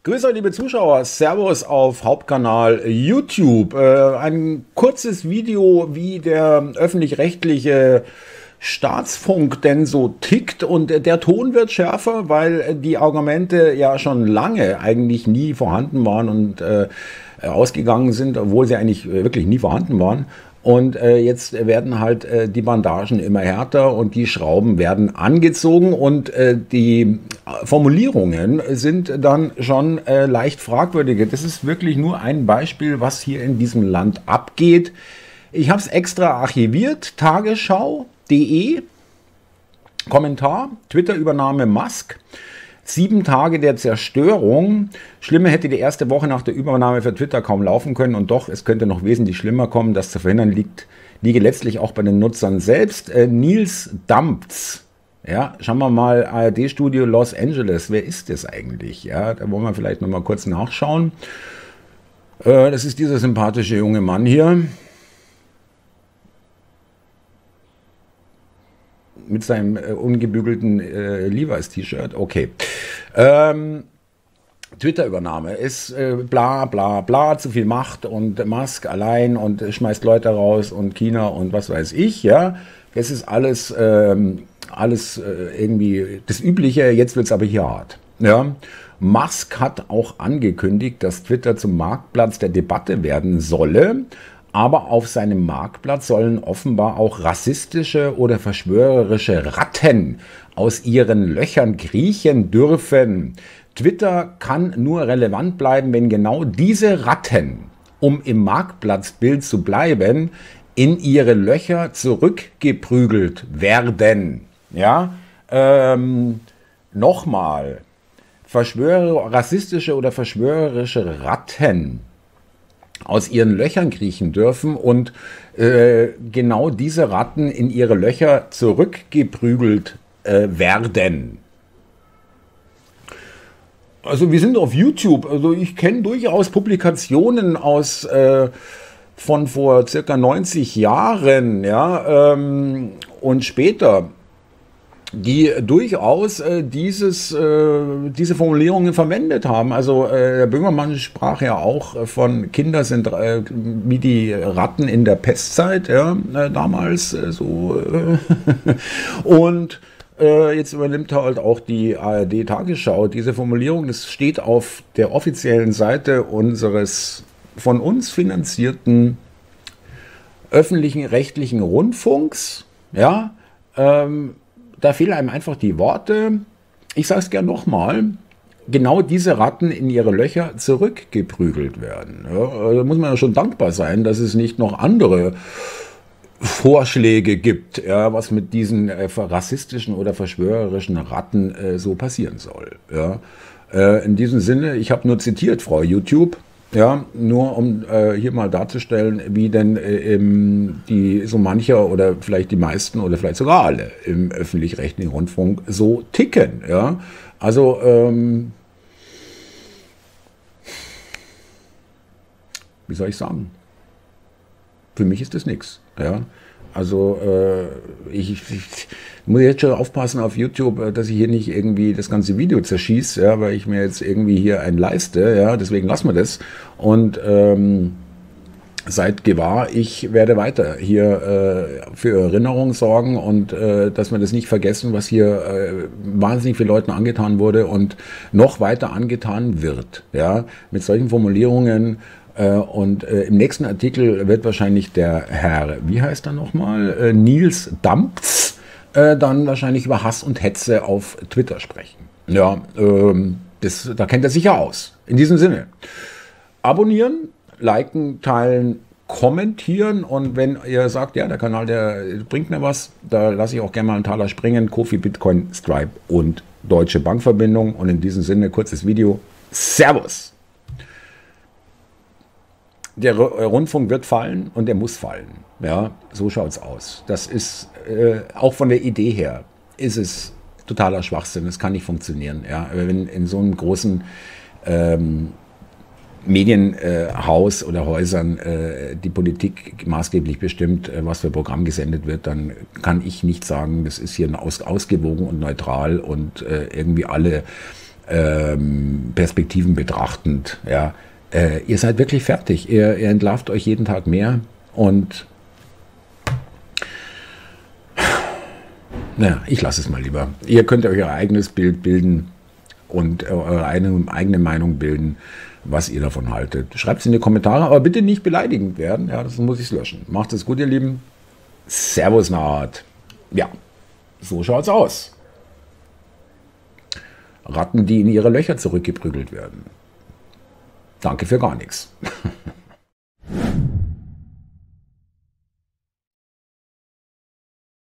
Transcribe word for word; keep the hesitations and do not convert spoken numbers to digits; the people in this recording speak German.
Grüß euch, liebe Zuschauer, Servus auf Hauptkanal YouTube. Äh, ein kurzes Video, wie der öffentlich-rechtliche Staatsfunk denn so tickt, und der Ton wird schärfer, weil die Argumente ja schon lange eigentlich nie vorhanden waren und äh, ausgegangen sind, obwohl sie eigentlich wirklich nie vorhanden waren. Und äh, jetzt werden halt äh, die Bandagen immer härter und die Schrauben werden angezogen und äh, die Formulierungen sind dann schon äh, leicht fragwürdige. Das ist wirklich nur ein Beispiel, was hier in diesem Land abgeht. Ich habe es extra archiviert, tagesschau punkt de, Kommentar, Twitter-Übernahme Musk. Sieben Tage der Zerstörung. Schlimmer hätte die erste Woche nach der Übernahme für Twitter kaum laufen können, und doch, es könnte noch wesentlich schlimmer kommen. Das zu verhindern liegt, liege letztlich auch bei den Nutzern selbst. Äh, Nils Damptz, ja, schauen wir mal, A R D-Studio Los Angeles, wer ist das eigentlich? Ja, da wollen wir vielleicht noch mal kurz nachschauen. Äh, das ist dieser sympathische junge Mann hier. Mit seinem äh, ungebügelten äh, Levi's-T-Shirt. Okay. Ähm, Twitter-Übernahme ist äh, bla bla bla, zu viel Macht und Musk allein und äh, schmeißt Leute raus und China und was weiß ich, ja. Das ist alles, ähm, alles äh, irgendwie das Übliche, jetzt wird es aber hier hart. Ja. Musk hat auch angekündigt, dass Twitter zum Marktplatz der Debatte werden solle. Aber auf seinem Marktplatz sollen offenbar auch rassistische oder verschwörerische Ratten aus ihren Löchern kriechen dürfen. Twitter kann nur relevant bleiben, wenn genau diese Ratten, um im Marktplatzbild zu bleiben, in ihre Löcher zurückgeprügelt werden. Ja, ähm, nochmal, Verschwörer, rassistische oder verschwörerische Ratten aus ihren Löchern kriechen dürfen und äh, genau diese Ratten in ihre Löcher zurückgeprügelt äh, werden. Also wir sind auf YouTube, also ich kenne durchaus Publikationen aus äh, von vor circa neunzig Jahren, ja, ähm, und später, die durchaus äh, dieses, äh, diese Formulierungen verwendet haben. Also äh, der Böhmermann sprach ja auch äh, von Kinder sind äh, wie die Ratten in der Pestzeit, ja, äh, damals äh, so. Äh, und äh, jetzt übernimmt halt auch die A R D-Tagesschau diese Formulierung. Das steht auf der offiziellen Seite unseres von uns finanzierten öffentlichen rechtlichen Rundfunks, ja, ähm, da fehlen einem einfach die Worte. Ich sage es gerne nochmal. Genau diese Ratten in ihre Löcher zurückgeprügelt werden. Ja, da muss man ja schon dankbar sein, dass es nicht noch andere Vorschläge gibt, ja, was mit diesen äh, rassistischen oder verschwörerischen Ratten äh, so passieren soll. Ja. Äh, in diesem Sinne, ich habe nur zitiert, Frau YouTube. Ja, nur um äh, hier mal darzustellen, wie denn äh, im, die so mancher oder vielleicht die meisten oder vielleicht sogar alle im öffentlich-rechtlichen Rundfunk so ticken. Ja, also ähm, wie soll ich sagen? Für mich ist das nichts. Ja, also äh, ich, ich muss jetzt schon aufpassen auf YouTube, dass ich hier nicht irgendwie das ganze Video zerschieße, ja, weil ich mir jetzt irgendwie hier einen leiste, ja, deswegen lassen wir das. Und ähm, seid gewahr, ich werde weiter hier äh, für Erinnerung sorgen und äh, dass wir das nicht vergessen, was hier äh, wahnsinnig vielen Leuten angetan wurde und noch weiter angetan wird, ja, mit solchen Formulierungen. Und äh, im nächsten Artikel wird wahrscheinlich der Herr, wie heißt er nochmal, äh, Nils Damptz, äh, dann wahrscheinlich über Hass und Hetze auf Twitter sprechen. Ja, ähm, das, da kennt er sich ja aus. In diesem Sinne, abonnieren, liken, teilen, kommentieren, und wenn ihr sagt, ja, der Kanal, der bringt mir was, da lasse ich auch gerne mal einen Taler springen, Kofi, Bitcoin, Stripe und Deutsche Bankverbindung. Und in diesem Sinne, kurzes Video. Servus! Der Rundfunk wird fallen und er muss fallen. Ja, so schaut's aus. Das ist äh, auch von der Idee her ist es totaler Schwachsinn. Das kann nicht funktionieren. Ja, wenn in so einem großen ähm, Medienhaus äh, oder Häusern äh, die Politik maßgeblich bestimmt, äh, was für Programm gesendet wird, dann kann ich nicht sagen, das ist hier aus, ausgewogen und neutral und äh, irgendwie alle ähm, Perspektiven betrachtend. Ja. Äh, ihr seid wirklich fertig. Ihr, ihr entlarvt euch jeden Tag mehr und naja, ich lasse es mal lieber. Ihr könnt euch euer eigenes Bild bilden und eure eigene, eigene Meinung bilden, was ihr davon haltet. Schreibt es in die Kommentare, aber bitte nicht beleidigend werden. Ja, das muss ich löschen. Macht es gut, ihr Lieben. Servus, Naht. Ja, so schaut's aus. Ratten, die in ihre Löcher zurückgeprügelt werden. Danke für gar nichts.